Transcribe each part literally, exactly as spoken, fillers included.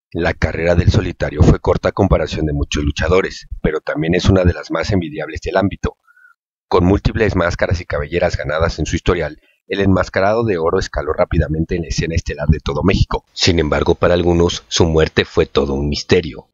La carrera del Solitario fue corta a comparación de muchos luchadores, pero también es una de las más envidiables del ámbito. Con múltiples máscaras y cabelleras ganadas en su historial, el enmascarado de oro escaló rápidamente en la escena estelar de todo México. Sin embargo, para algunos, su muerte fue todo un misterio.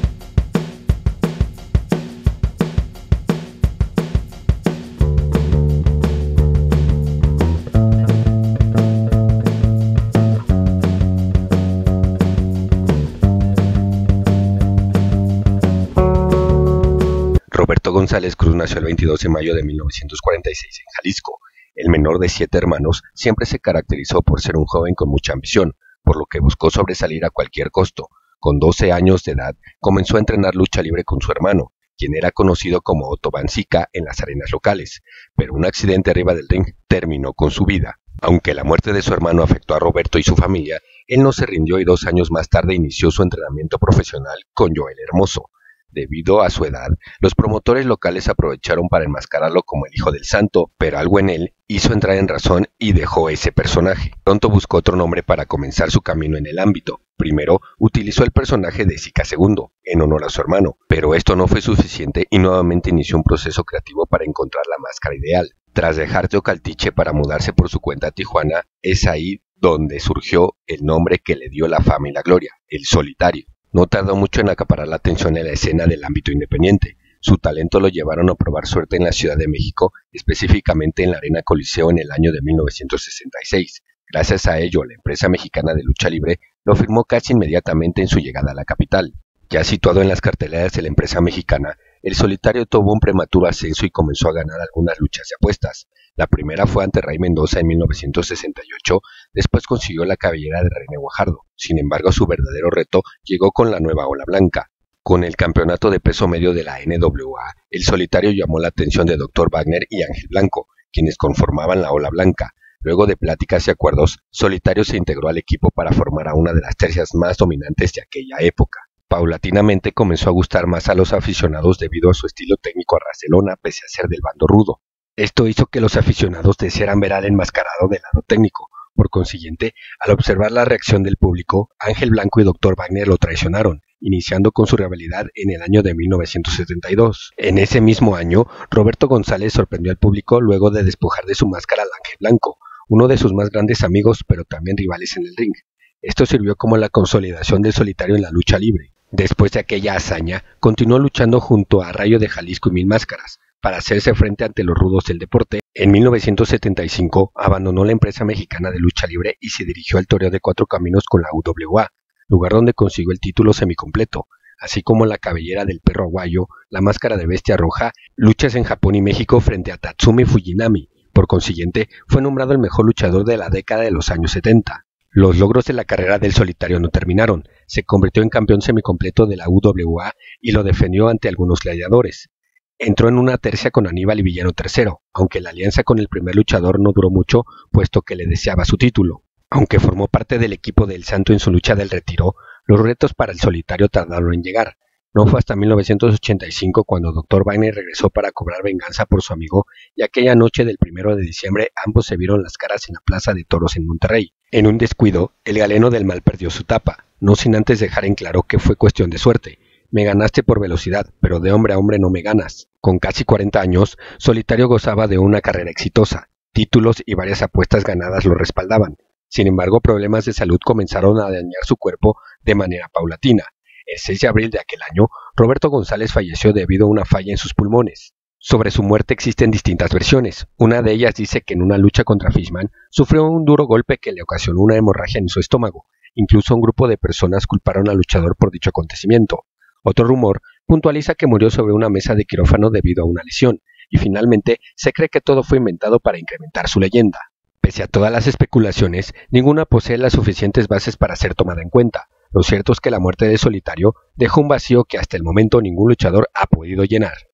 Roberto González Cruz nació el veintidós de mayo de mil novecientos cuarenta y seis en Jalisco. El menor de siete hermanos, siempre se caracterizó por ser un joven con mucha ambición, por lo que buscó sobresalir a cualquier costo. Con doce años de edad, comenzó a entrenar lucha libre con su hermano, quien era conocido como Otto Banzica en las arenas locales, pero un accidente arriba del ring terminó con su vida. Aunque la muerte de su hermano afectó a Roberto y su familia, él no se rindió y dos años más tarde inició su entrenamiento profesional con Joel Hermoso. Debido a su edad, los promotores locales aprovecharon para enmascararlo como el hijo del santo, pero algo en él hizo entrar en razón y dejó ese personaje. Pronto buscó otro nombre para comenzar su camino en el ámbito. Primero, utilizó el personaje de Zika segundo, en honor a su hermano, pero esto no fue suficiente y nuevamente inició un proceso creativo para encontrar la máscara ideal. Tras dejar Teocaltiche para mudarse por su cuenta a Tijuana, es ahí donde surgió el nombre que le dio la fama y la gloria, el Solitario. No tardó mucho en acaparar la atención en la escena del ámbito independiente. Su talento lo llevaron a probar suerte en la Ciudad de México, específicamente en la Arena Coliseo en el año de mil novecientos sesenta y seis. Gracias a ello, la empresa mexicana de lucha libre lo firmó casi inmediatamente en su llegada a la capital. Ya situado en las carteleras de la empresa mexicana, el Solitario tuvo un prematuro ascenso y comenzó a ganar algunas luchas de apuestas. La primera fue ante Ray Mendoza en mil novecientos sesenta y ocho, después consiguió la cabellera de René Guajardo. Sin embargo, su verdadero reto llegó con la nueva Ola Blanca. Con el campeonato de peso medio de la N W A, el Solitario llamó la atención de doctor Wagner y Ángel Blanco, quienes conformaban la Ola Blanca. Luego de pláticas y acuerdos, Solitario se integró al equipo para formar a una de las tercias más dominantes de aquella época. Paulatinamente comenzó a gustar más a los aficionados debido a su estilo técnico arrastrelona pese a ser del bando rudo. Esto hizo que los aficionados desearan ver al enmascarado del lado técnico. Por consiguiente, al observar la reacción del público, Ángel Blanco y doctor Wagner lo traicionaron, iniciando con su rivalidad en el año de mil novecientos setenta y dos. En ese mismo año, Roberto González sorprendió al público luego de despojar de su máscara al Ángel Blanco, uno de sus más grandes amigos pero también rivales en el ring. Esto sirvió como la consolidación del Solitario en la lucha libre. Después de aquella hazaña, continuó luchando junto a Rayo de Jalisco y Mil Máscaras, para hacerse frente ante los rudos del deporte. En mil novecientos setenta y cinco abandonó la empresa mexicana de lucha libre y se dirigió al Toreo de Cuatro Caminos con la U W A, lugar donde consiguió el título semicompleto, así como la cabellera del perro aguayo, la máscara de bestia roja, luchas en Japón y México frente a Tatsumi Fujinami. Por consiguiente, fue nombrado el mejor luchador de la década de los años setenta. Los logros de la carrera del Solitario no terminaron. Se convirtió en campeón semicompleto de la U W A y lo defendió ante algunos gladiadores. Entró en una tercia con Aníbal y Villano tercero, aunque la alianza con el primer luchador no duró mucho, puesto que le deseaba su título. Aunque formó parte del equipo del Santo en su lucha del retiro, los retos para el Solitario tardaron en llegar. No fue hasta mil novecientos ochenta y cinco cuando doctor Wagner regresó para cobrar venganza por su amigo, y aquella noche del primero de diciembre ambos se vieron las caras en la Plaza de Toros en Monterrey. En un descuido, el galeno del mal perdió su tapa, no sin antes dejar en claro que fue cuestión de suerte. Me ganaste por velocidad, pero de hombre a hombre no me ganas. Con casi cuarenta años, Solitario gozaba de una carrera exitosa. Títulos y varias apuestas ganadas lo respaldaban. Sin embargo, problemas de salud comenzaron a dañar su cuerpo de manera paulatina. El seis de abril de aquel año, Roberto González falleció debido a una falla en sus pulmones. Sobre su muerte existen distintas versiones. Una de ellas dice que en una lucha contra Fishman sufrió un duro golpe que le ocasionó una hemorragia en su estómago. Incluso un grupo de personas culparon al luchador por dicho acontecimiento. Otro rumor puntualiza que murió sobre una mesa de quirófano debido a una lesión, y finalmente se cree que todo fue inventado para incrementar su leyenda. Pese a todas las especulaciones, ninguna posee las suficientes bases para ser tomada en cuenta. Lo cierto es que la muerte de Solitario dejó un vacío que hasta el momento ningún luchador ha podido llenar.